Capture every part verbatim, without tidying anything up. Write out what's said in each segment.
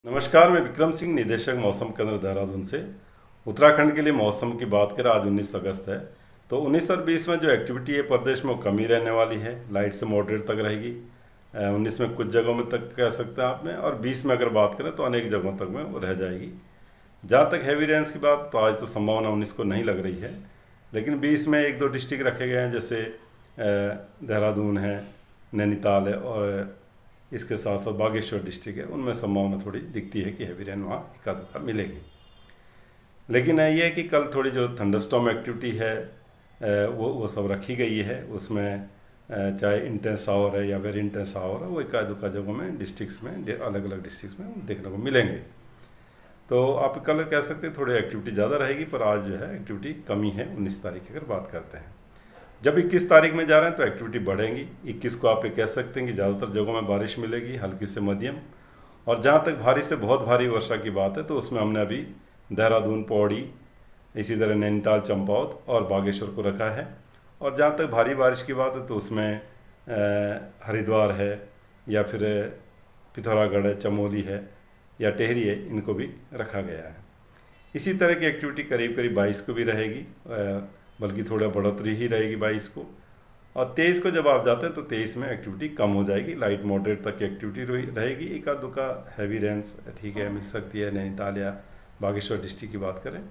नमस्कार, मैं विक्रम सिंह, निदेशक मौसम केंद्र देहरादून से। उत्तराखंड के लिए मौसम की बात करें, आज उन्नीस अगस्त है, तो उन्नीस और बीस में जो एक्टिविटी है प्रदेश में वो कमी रहने वाली है, लाइट से मॉडरेट तक रहेगी। उन्नीस में कुछ जगहों में तक कह सकते हैं आप में, और बीस में अगर बात करें तो अनेक जगहों तक में वो रह जाएगी। जहाँ तक हैवी रेंस की बात, तो आज तो संभावना उन्नीस को नहीं लग रही है, लेकिन बीस में एक दो डिस्ट्रिक्ट रखे गए हैं, जैसे देहरादून है, नैनीताल है, और इसके साथ साथ बागेश्वर डिस्ट्रिक्ट है, उनमें संभावना थोड़ी दिखती है कि हैवी रेन वहाँ एका दुक्का मिलेगी। लेकिन ये है कि कल थोड़ी जो थंडरस्टॉर्म एक्टिविटी है वो वो सब रखी गई है, उसमें चाहे इंटेंस आवर है या वेरी इंटेंस आवर है, वो एका दुक्का जगहों में डिस्ट्रिक्ट्स में अलग अलग डिस्ट्रिक्ट्स में देखने को मिलेंगे। तो आप कल कह सकते हैं थोड़ी एक्टिविटी ज़्यादा रहेगी, पर आज जो है एक्टिविटी कमी है। उन्नीस तारीख की अगर बात करते हैं, जब इक्कीस तारीख में जा रहे हैं तो एक्टिविटी बढ़ेंगी। इक्कीस को आप ये कह सकते हैं कि ज़्यादातर जगहों में बारिश मिलेगी, हल्की से मध्यम। और जहाँ तक भारी से बहुत भारी वर्षा की बात है, तो उसमें हमने अभी देहरादून, पौड़ी, इसी तरह नैनीताल, चंपावत और बागेश्वर को रखा है। और जहाँ तक भारी बारिश की बात है, तो उसमें हरिद्वार है, या फिर पिथौरागढ़ है, चमोली है, या टेहरी है, इनको भी रखा गया है। इसी तरह की एक्टिविटी करीब करीब बाईस को भी रहेगी, बल्कि थोड़ा बढ़ोतरी ही रहेगी बाईस को। और तेईस को जब आप जाते हैं तो तेईस में एक्टिविटी कम हो जाएगी, लाइट मॉडरेट तक की एक्टिविटी रहेगी। एक आध दुका हैवी रेंस ठीक है मिल सकती है, नैनीताल या बागेश्वर डिस्ट्रिक्ट की बात करें।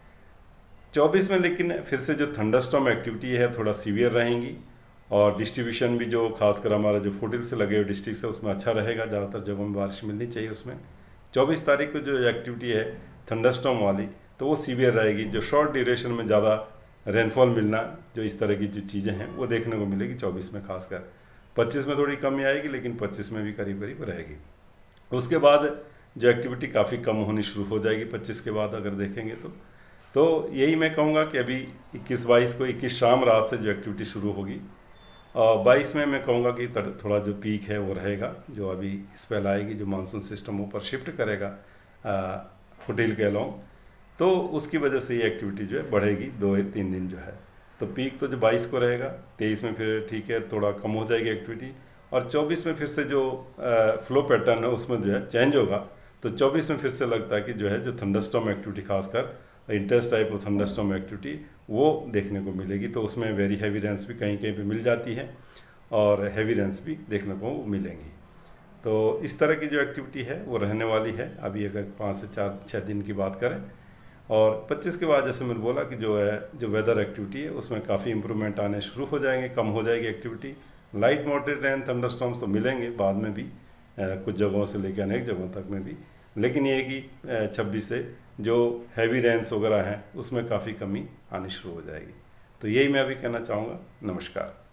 चौबीस में लेकिन फिर से जो थंडरस्टॉर्म एक्टिविटी है थोड़ा सीवियर रहेंगी, और डिस्ट्रीब्यूशन भी जो खासकर हमारा जो फुट हिल से लगे हुए डिस्ट्रिक्ट है उसमें अच्छा रहेगा, ज़्यादातर जगहों में बारिश मिलनी चाहिए उसमें। चौबीस तारीख को जो एक्टिविटी है थंडरस्टॉर्म वाली, तो वो सीवियर रहेगी। जो शॉर्ट ड्यूरेशन में ज़्यादा रेनफॉल मिलना, जो इस तरह की जो चीज़ें हैं वो देखने को मिलेगी चौबीस में खासकर। पच्चीस में थोड़ी कमी आएगी, लेकिन पच्चीस में भी करीब करीब रहेगी। उसके बाद जो एक्टिविटी काफ़ी कम होनी शुरू हो जाएगी पच्चीस के बाद अगर देखेंगे तो तो यही मैं कहूँगा कि अभी इक्कीस बाईस को, इक्कीस शाम रात से जो एक्टिविटी शुरू होगी, और बाईस में मैं कहूँगा कि थोड़ा जो पीक है वो रहेगा, जो अभी स्पेल आएगी, जो मानसून सिस्टम ऊपर शिफ्ट करेगा फुट हिल के अलोंग, तो उसकी वजह से ये एक्टिविटी जो है बढ़ेगी दो या तीन दिन जो है। तो पीक तो जो बाईस को रहेगा, तेईस में फिर ठीक है थोड़ा कम हो जाएगी एक्टिविटी, और चौबीस में फिर से जो फ्लो पैटर्न है उसमें जो है चेंज होगा। तो चौबीस में फिर से लगता है कि जो है जो थंडरस्टॉर्म एक्टिविटी, खासकर intense type of thunderstorm activity, वो देखने को मिलेगी। तो उसमें वेरी हैवी रेंस भी कहीं कहीं पर मिल जाती है, और हैवी रेंस भी देखने को मिलेंगी। तो इस तरह की जो एक्टिविटी है वो रहने वाली है अभी, अगर पाँच से चार छः दिन की बात करें। और पच्चीस के बाद जैसे मैंने बोला कि जो है जो वेदर एक्टिविटी है उसमें काफ़ी इंप्रूवमेंट आने शुरू हो जाएंगे, कम हो जाएगी activity. Light moderate rain thunderstorms तो मिलेंगे बाद में भी, कुछ जगहों से लेकर अनेक जगहों तक में भी, लेकिन ये कि छब्बीस से जो हैवी रेंस वगैरह हैं उसमें काफ़ी कमी आनी शुरू हो जाएगी। तो यही मैं अभी कहना चाहूँगा। नमस्कार।